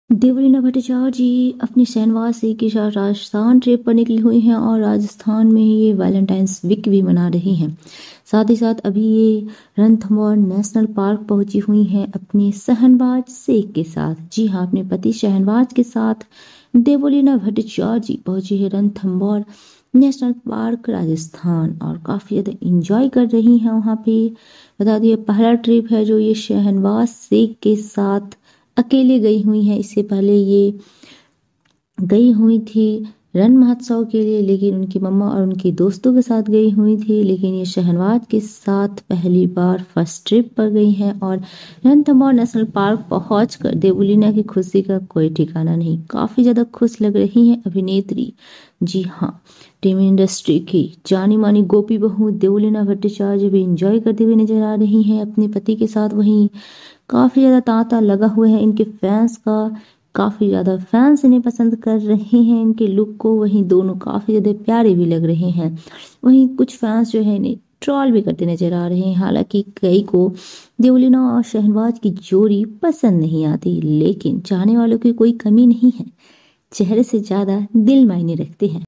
देवलीना भट्टाचार्य जी अपनी शहनवाज के साथ राजस्थान ट्रिप पर निकली हुई हैं और राजस्थान में ही ये वैलेंटाइंस वीक भी मना रही हैं। साथ ही साथ अभी ये रणथंभौर नेशनल पार्क पहुंची हुई हैं अपनी शहनवाज शेख के साथ। जी हाँ, अपने पति शहनवाज के साथ देवलीना भट्टाचार्य जी पहुंची है रणथंभौर नेशनल पार्क राजस्थान और काफ़ी ज़्यादा इंजॉय कर रही हैं वहाँ पे। बता दिए पहला ट्रिप है जो ये शहनवाज शेख के साथ अकेले गई हुई हैं। इससे पहले ये गई हुई थी रण महोत्सव के लिए, लेकिन उनकी मम्मा और उनके दोस्तों के साथ गई हुई थी। लेकिन ये शहनवाज के साथ पहली बार फर्स्ट ट्रिप पर गई हैं और रणथंभौर नेशनल पार्क पहुंचकर देवलीना की खुशी का कोई ठिकाना नहीं। काफ़ी ज़्यादा खुश लग रही हैं अभिनेत्री। जी हाँ, टीवी इंडस्ट्री की जानी मानी गोपी बहू देवलीना भट्टाचार्य भी इंजॉय करते हुए नजर आ रही हैं अपने पति के साथ। वहीं काफ़ी ज़्यादा तांता लगा हुआ है इनके फैंस का। काफ़ी ज़्यादा फैंस इन्हें पसंद कर रहे हैं इनके लुक को। वहीं दोनों काफ़ी ज़्यादा प्यारे भी लग रहे हैं। वहीं कुछ फैंस जो है इन्हें ट्रोल भी करते नजर आ रहे हैं। हालांकि कई को देवलीना और शहनवाज की जोड़ी पसंद नहीं आती, लेकिन चाहने वालों की कोई कमी नहीं है। चेहरे से ज़्यादा दिल मायने रखते हैं।